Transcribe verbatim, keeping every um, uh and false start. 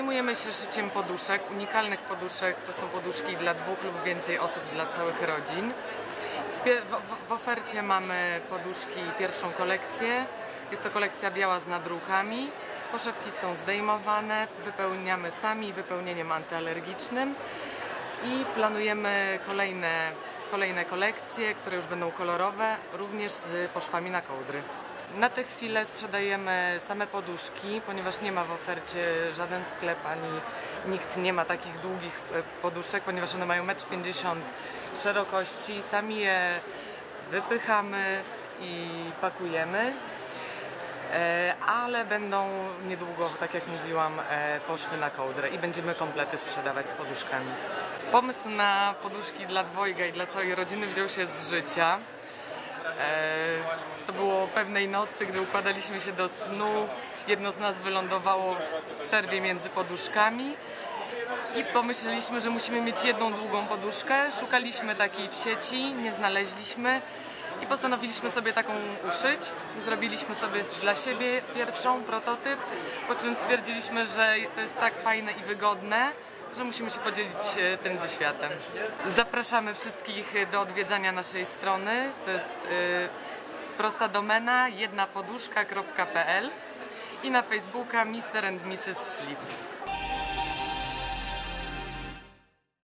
Zajmujemy się szyciem poduszek, unikalnych poduszek. To są poduszki dla dwóch lub więcej osób, dla całych rodzin. W, w, w ofercie mamy poduszki, pierwszą kolekcję. Jest to kolekcja biała z nadrukami. Poszewki są zdejmowane, wypełniamy sami wypełnieniem antyalergicznym i planujemy kolejne, kolejne kolekcje, które już będą kolorowe, również z poszwami na kołdry. Na tę chwilę sprzedajemy same poduszki, ponieważ nie ma w ofercie żaden sklep, ani nikt nie ma takich długich poduszek, ponieważ one mają metr pięćdziesiąt szerokości. Sami je wypychamy i pakujemy, ale będą niedługo, tak jak mówiłam, poszwy na kołdrę i będziemy komplety sprzedawać z poduszkami. Pomysł na poduszki dla dwojga i dla całej rodziny wziął się z życia. To było pewnej nocy, gdy układaliśmy się do snu. Jedno z nas wylądowało w przerwie między poduszkami i pomyśleliśmy, że musimy mieć jedną długą poduszkę. Szukaliśmy takiej w sieci, nie znaleźliśmy i postanowiliśmy sobie taką uszyć. Zrobiliśmy sobie dla siebie pierwszą prototyp, po czym stwierdziliśmy, że to jest tak fajne i wygodne, że musimy się podzielić tym ze światem. Zapraszamy wszystkich do odwiedzania naszej strony. To jest y, prosta domena jedna poduszka kropka p l i na Facebooka mister and missus Sleep.